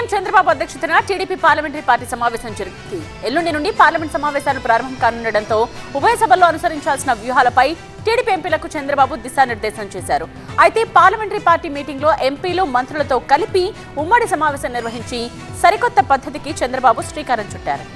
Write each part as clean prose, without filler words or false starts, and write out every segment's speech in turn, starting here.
CM Chandrababu అధ్యక్షతన TDP parliamentary party సమావేశం జరిగింది. ఎల్లుండి నుండి పార్లమెంట్ సమావేశాలు ప్రారంభం కానుండటంతో ఉభయ సభల్లో అనుసరించాల్సిన వ్యూహాలపై టీడీపీ ఎంపీలకు చంద్రబాబు దిశానిర్దేశం చేశారు. అయితే పార్లమెంటరీ పార్టీ మీటింగ్లో ఎంపీలు మంత్రులతో కలిపి ఉమ్మడి సమావేశం నిర్వహించి సరికొత్త పద్ధతికి చంద్రబాబు శ్రీకారం చుట్టారు.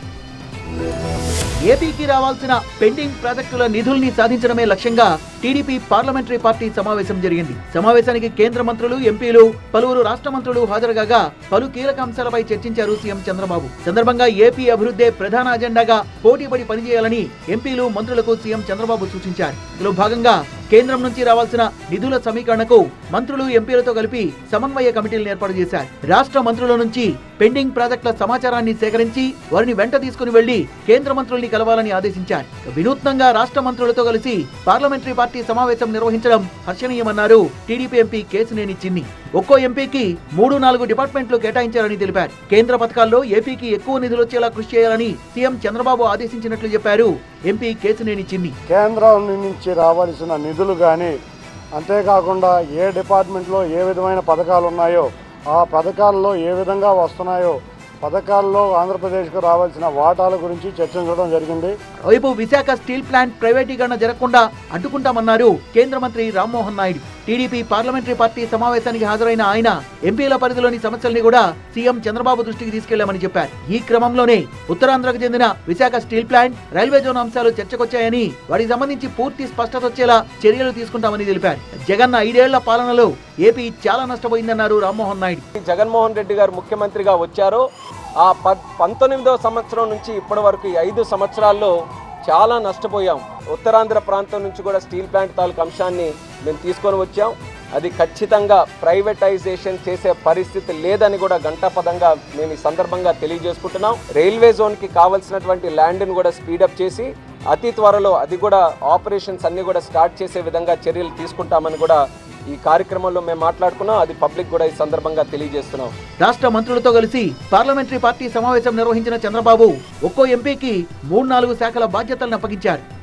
ఏపీకి రావాల్సిన పెండింగ్ ప్రాజెక్టుల నిధుల్ని సాధించడమే లక్ష్యంగా టీడీపీ పార్లమెంటరీ పార్టీ సమావేశం జరిగింది. సమావేశానికి కేంద్ర మంత్రులు, ఎంపీలు, పలువురు రాష్ట్ర మంత్రులు హాజరుగా పలు కీలక అంశాలపై చర్చించారు సీఎం చంద్రబాబు. సందర్భంగా ఏపీ అభివృద్ధే ప్రధాన అజెండాగా పోటీపడి పనిచేయాలని ఎంపీలు, మంత్రులకు సీఎం చంద్రబాబు సూచించారు. ఇందులో భాగంగా కేంద్రం నుంచి రావాల్సిన నిధుల సమీకరణకు మంత్రులు, ఎంపీలతో కలిపి సమన్వయ కమిటీలను ఏర్పాటు చేశారు. రాష్ట్ర మంత్రుల నుంచి పెండింగ్ ప్రాజెక్టుల సమాచారాన్ని సేకరించి వారిని వెంట తీసుకుని వెళ్లి కేంద్ర మంత్రుల్ని కలవాలని ఆదేశించారు. వినూత్నంగా రాష్ట్ర మంత్రులతో కలిసి పార్లమెంటరీ పార్టీ సమావేశం నిర్వహించడం హర్షణీయమన్నారు టీడీపీ ఎంపీ కేశినేని చిన్ని. ఒక్కో ఎంపీకి 3-4 డిపార్ట్మెంట్లు కేటాయించారని తెలిపారు. కేంద్ర పథకాల్లో ఏపీకి ఎక్కువ నిధులు వచ్చేలా కృషి చేయాలని సీఎం చంద్రబాబు ఆదేశించినట్లు చెప్పారు ఎంపీ కేశినేని చిన్ని. కేంద్రం నుంచి రావాల్సిన నిధులు కానీ, అంతేకాకుండా ఏ డిపార్ట్మెంట్లో ఏ విధమైన పథకాలు ఉన్నాయో ఆ పథకాల్లో ఏ విధంగా వస్తున్నాయో, పథకాల్లో ఆంధ్రప్రదేశ్కు రావాల్సిన వాటాల గురించి చర్చించడం జరిగింది. వైపు విశాఖ స్టీల్ ప్లాంట్ ప్రైవేటీకరణ జరగకుండా అడ్డుకుంటామన్నారు కేంద్ర మంత్రి Rammohan Naidu. TDP parliamentary party సమావేశానికి హాజరైన ఆయన ఎంపీల పరిధిలోని సమస్యల్ని కూడా సీఎం చంద్రబాబు దృష్టికి తీసుకెళ్లామని చెప్పారు. ఈ క్రమంలోనే ఉత్తరాంధ్రకు చెందిన Visakha steel plant, railway zone అంశాలు చర్చకొచ్చాయని, వాటికి సంబంధించి పూర్తి స్పష్టత వచ్చేలా చర్యలు తీసుకుంటామని తెలిపారు. జగన్ 5 ఏళ్ల పాలనలో ఏపీ చాలా నష్టపోయిందన్నారు రామ్మోహన్ నాయుడు. జగన్మోహన్ రెడ్డి గారు ముఖ్యమంత్రిగా వచ్చారో ఆ 19వ సంవత్సరం నుంచి ఇప్పటి వరకు 5 సంవత్సరాల్లో చాలా నష్టపోయాం. ఉత్తరాంధ్ర ప్రాంతం నుంచి కూడా స్టీల్ ప్లాంట్ తాలూకు అంశాన్ని మేము తీసుకొని వచ్చాం. అది ఖచ్చితంగా ప్రైవేటైజేషన్ చేసే పరిస్థితి లేదని కూడా గంటాపదంగా మేము ఈ సందర్భంగా తెలియజేసుకుంటున్నాం. రైల్వే జోన్కి కావాల్సినటువంటి ల్యాండ్ను కూడా స్పీడప్ చేసి అతి త్వరలో అది కూడా ఆపరేషన్స్ అన్ని కూడా స్టార్ట్ చేసే విధంగా చర్యలు తీసుకుంటామని కూడా ఈ కార్యక్రమంలో మేము మాట్లాడుకున్నాం. అది పబ్లిక్ కూడా ఈ సందర్భంగా తెలియజేస్తున్నాం. రాష్ట్ర మంత్రులతో కలిసి పార్లమెంటరీ పార్టీ సమావేశం నిర్వహించిన చంద్రబాబు ఒక్కో ఎంపీకి 3-4 శాఖల బాధ్యతలను అప్పగించారు.